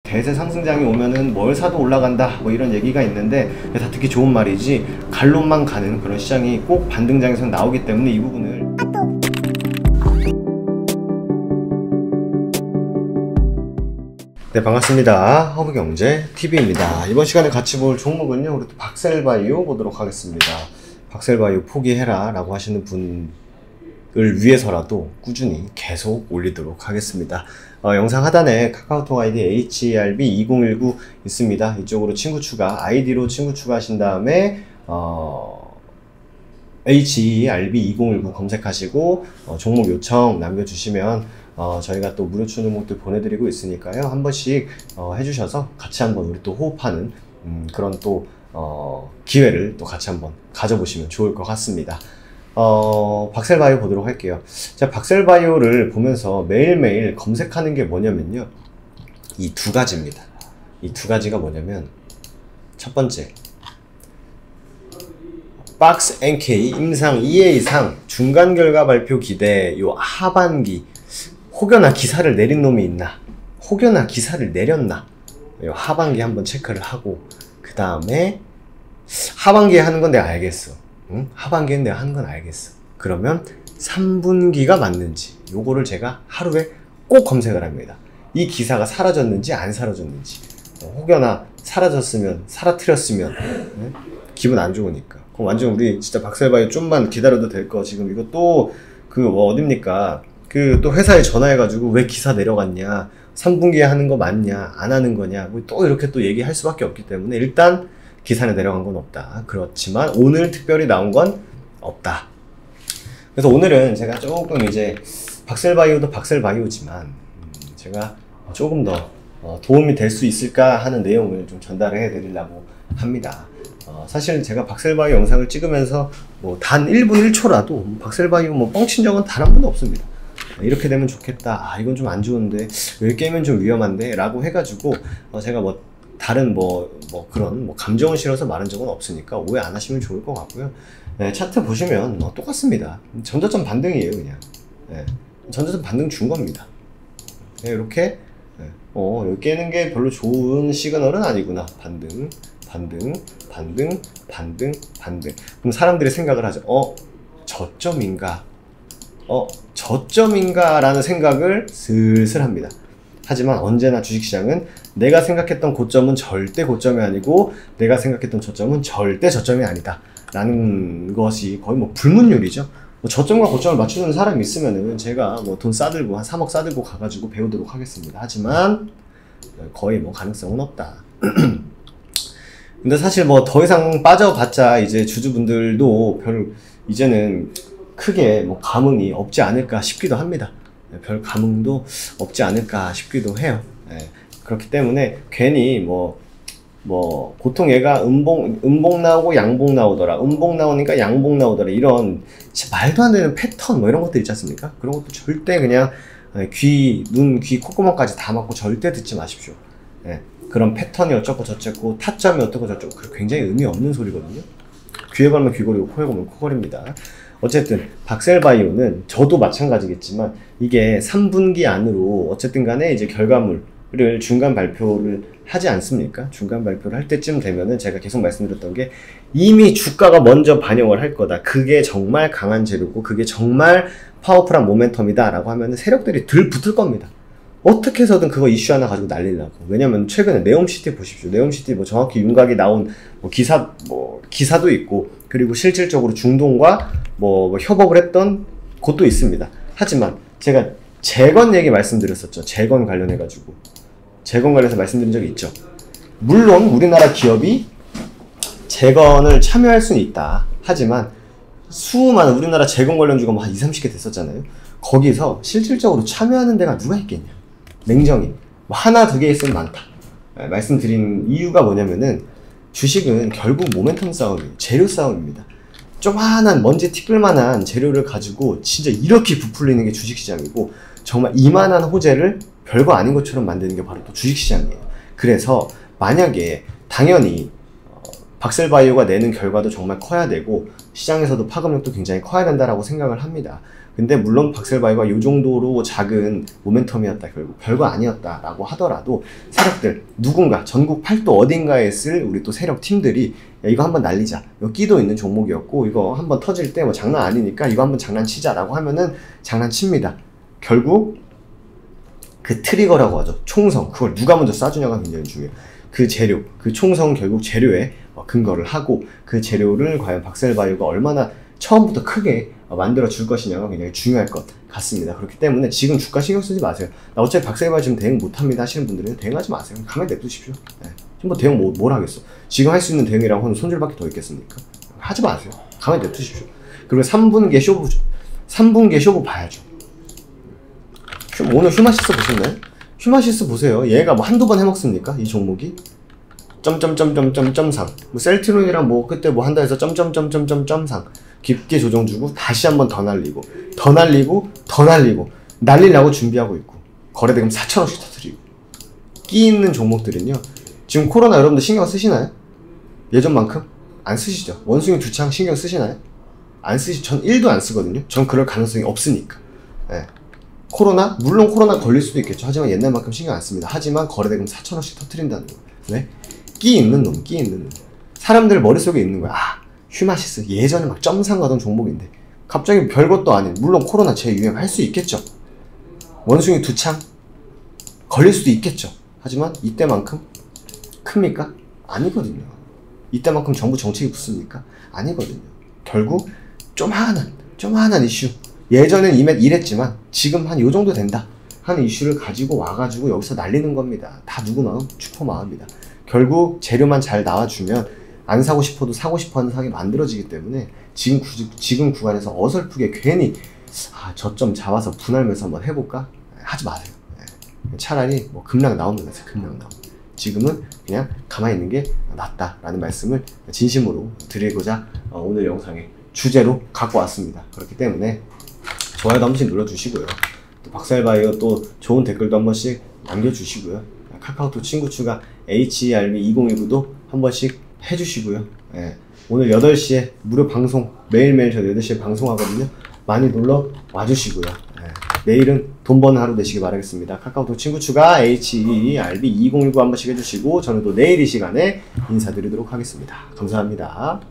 대세 상승장이 오면은 뭘 사도 올라간다 뭐 이런 얘기가 있는데 다 듣기 좋은 말이지 갈론만 가는 그런 시장이 꼭 반등장에서 나오기 때문에 이 부분을 네, 반갑습니다. 허브경제TV입니다. 이번 시간에 같이 볼 종목은요, 우리 또 박셀바이오 보도록 하겠습니다. 박셀바이오 포기해라 라고 하시는 분을 위해서라도 꾸준히 계속 올리도록 하겠습니다. 영상 하단에 카카오톡 아이디 HERB2019 있습니다. 이쪽으로 친구 추가, 아이디로 친구 추가하신 다음에 HERB2019 검색하시고 종목 요청 남겨주시면 저희가 또 무료 추천목들 보내드리고 있으니까요. 한 번씩 해주셔서 같이 한번 우리 또 호흡하는 그런 또 기회를 또 같이 한번 가져보시면 좋을 것 같습니다. 박셀바이오 보도록 할게요. 자, 박셀바이오를 보면서 매일매일 검색하는 게 뭐냐면요, 이 두 가지입니다. 이 두 가지가 뭐냐면, 첫 번째, 박스 NK 임상 2회 이상 중간 결과 발표 기대. 요 하반기 혹여나 기사를 내린 놈이 있나, 혹여나 기사를 내렸나, 요 하반기 한번 체크를 하고, 그 다음에 하반기에 하는 건 내가 알겠어. 응? 하반기엔 내가 하는 건 알겠어. 그러면 3분기가 맞는지 요거를 제가 하루에 꼭 검색을 합니다. 이 기사가 사라졌는지 안 사라졌는지. 혹여나 사라졌으면, 사라뜨렸으면 기분 안 좋으니까. 그럼 완전 우리 진짜 박셀바이오 좀만 기다려도 될 거. 지금 이거 또 어딥니까? 또 회사에 전화해가지고 왜 기사 내려갔냐, 3분기에 하는 거 맞냐, 안 하는 거냐, 뭐 또 이렇게 또 얘기할 수밖에 없기 때문에 일단 기사는 내려간 건 없다. 그렇지만 오늘 특별히 나온 건 없다. 그래서 오늘은 제가 조금 이제 박셀바이오도 박셀바이오지만 제가 조금 더 도움이 될 수 있을까 하는 내용을 좀 전달해 드리려고 합니다. 사실 제가 박셀바이오 영상을 찍으면서 뭐 단 1분 1초라도 박셀바이오 뭐 뻥친 적은 단 한 번도 없습니다. 이렇게 되면 좋겠다, 이건 좀 안 좋은데, 여기 깨면 좀 위험한데 라고 해가지고 제가 뭐 다른 그런 감정을 실어서 말한 적은 없으니까 오해 안 하시면 좋을 것 같고요. 네, 차트 보시면 똑같습니다. 전저점 반등이에요, 그냥. 네, 전저점 반등 준 겁니다. 네, 이렇게 여기 깨는 게 별로 좋은 시그널은 아니구나. 반등. 그럼 사람들이 생각을 하죠. 저점인가 라는 생각을 슬슬 합니다. 하지만 언제나 주식시장은 내가 생각했던 고점은 절대 고점이 아니고 내가 생각했던 저점은 절대 저점이 아니다 라는 것이 거의 뭐 불문율이죠. 저점과 고점을 맞추는 사람이 있으면은 제가 뭐 돈 싸들고 한 3억 싸들고 가가지고 배우도록 하겠습니다. 하지만 거의 뭐 가능성은 없다. 근데 사실 뭐 더 이상 빠져봤자 이제 주주분들도 이제는 크게 뭐 감흥이 없지 않을까 싶기도 합니다. 별 감흥도 없지 않을까 싶기도 해요. 그렇기 때문에 괜히 보통 얘가 음봉 나오고 양봉 나오더라, 음봉 나오니까 양봉 나오더라, 이런 말도 안 되는 패턴 이런 것들 있지 않습니까? 그런 것도 절대 그냥 눈, 귀, 콧구멍까지 다 막고 절대 듣지 마십시오. 그런 패턴이 어쩌고 저쩌고, 타점이 어쩌고 저쩌고, 굉장히 의미 없는 소리거든요. 귀에 걸면 귀걸이고 코에 걸면 코걸입니다. 어쨌든 박셀바이오는 저도 마찬가지겠지만 이게 3분기 안으로 어쨌든 간에 이제 결과물을 중간 발표를 하지 않습니까? 중간 발표를 할 때쯤 되면은 제가 계속 말씀드렸던 게 이미 주가가 먼저 반영을 할 거다. 그게 정말 강한 재료고 그게 정말 파워풀한 모멘텀이다 라고 하면은 세력들이 들 붙을 겁니다. 어떻게 해서든 그거 이슈 하나 가지고 날리려고. 왜냐면 최근에 네옴시티 보십시오. 네옴시티 정확히 윤곽이 나온 기사도 있고, 그리고 실질적으로 중동과 협업을 했던 곳도 있습니다. 하지만 제가 재건 얘기 말씀드렸었죠. 재건 관련해서 말씀드린 적이 있죠. 물론 우리나라 기업이 재건을 참여할 수는 있다. 하지만 수많은 우리나라 재건 관련 주가 한 20, 30개 됐었잖아요. 거기서 실질적으로 참여하는 데가 누가 있겠냐. 냉정히 하나 두 개 있으면 많다. 말씀드린 이유가 뭐냐면은 주식은 결국 모멘텀 싸움이에요. 재료 싸움입니다. 조그만한 먼지 티끌만한 재료를 가지고 진짜 이렇게 부풀리는 게 주식시장이고, 정말 이만한 호재를 별거 아닌 것처럼 만드는 게 바로 또 주식시장이에요. 그래서 만약에 당연히 박셀바이오가 내는 결과도 정말 커야 되고 시장에서도 파급력도 굉장히 커야 된다라고 생각을 합니다. 근데 물론 박셀바이오가 이 정도로 작은 모멘텀이었다, 결국 별거 아니었다라고 하더라도 세력들, 누군가 전국 팔도 어딘가에 있을 우리 또 세력 팀들이 야, 이거 한번 날리자, 이거 끼도 있는 종목이었고 이거 한번 터질 때 뭐 장난 아니니까 이거 한번 장난치자라고 하면은 장난칩니다. 결국 그 트리거라고 하죠. 총성, 그걸 누가 먼저 쏴주냐가 굉장히 중요해요. 그 재료, 그 총성 결국 재료에 근거를 하고 그 재료를 과연 박셀바이오가 얼마나 처음부터 크게 만들어 줄 것이냐가 굉장히 중요할 것 같습니다. 그렇기 때문에 지금 주가 신경 쓰지 마세요. 나 어차피 박셀바이오 지금 대응 못합니다 하시는 분들은 대응하지 마세요. 가만히 냅두십시오. 네. 지금 뭐 대응 뭘 하겠어. 지금 할 수 있는 대응이라고 하면 손절밖에 더 있겠습니까? 하지 마세요. 가만히 냅두십시오. 그리고 3분기 쇼부 봐야죠. 오늘 휴마시스 보셨나요? 휴마시스 보세요. 얘가 뭐 한두 번 해먹습니까? 이 종목이? 점상. 뭐 셀트론이랑 뭐 그때 뭐 한다 해서 점상. 깊게 조정 주고 다시 한번 더 날리고 날리려고 준비하고 있고 거래대금 4천원씩 터뜨리고 끼 있는 종목들은요. 지금 코로나 여러분들 신경 쓰시나요? 예전만큼? 안 쓰시죠? 원숭이 두창 신경 쓰시나요? 안 쓰시, 전 1도 안 쓰거든요. 전 그럴 가능성이 없으니까. 네. 코로나? 물론 코로나 걸릴 수도 있겠죠. 하지만 옛날만큼 신경 안 씁니다. 하지만 거래대금 4천원씩 터뜨린다는 거. 왜? 끼 있는 놈. 사람들 머릿속에 있는 거야. 아, 휴마시스. 예전에 막 점상 가던 종목인데. 갑자기 별것도 아닌, 물론 코로나 재유행할 수 있겠죠. 원숭이 두창? 걸릴 수도 있겠죠. 하지만 이때만큼 큽니까? 아니거든요. 이때만큼 정부 정책이 붙습니까? 아니거든요. 결국 좀한한 이슈. 예전엔 이랬지만 지금 한 요 정도 된다 하는 이슈를 가지고 와가지고 여기서 날리는 겁니다. 다 누구 마음? 주포 마음입니다. 결국 재료만 잘 나와주면 안 사고 싶어도 사고 싶어하는 상황이 만들어지기 때문에 지금 구간에서 어설프게 괜히 저점 잡아서 분할매수 한번 해볼까? 하지 마세요. 차라리 뭐 급락 나오면 하세요. 급락 나오면. 지금은 그냥 가만히 있는 게 낫다라는 말씀을 진심으로 드리고자 오늘 영상의 주제로 갖고 왔습니다. 그렇기 때문에 좋아요도 한 번씩 눌러주시고요. 또 박셀바이오 또 좋은 댓글도 한 번씩 남겨주시고요. 카카오톡 친구 추가 HERB2019도 한 번씩 해주시고요. 예. 오늘 8시에 무료 방송, 매일매일 저 8시에 방송하거든요. 많이 놀러 와주시고요. 예. 내일은 돈 버는 하루 되시길 바라겠습니다. 카카오톡 친구 추가 HERB2019 한 번씩 해주시고 저는 또 내일 이 시간에 인사드리도록 하겠습니다. 감사합니다.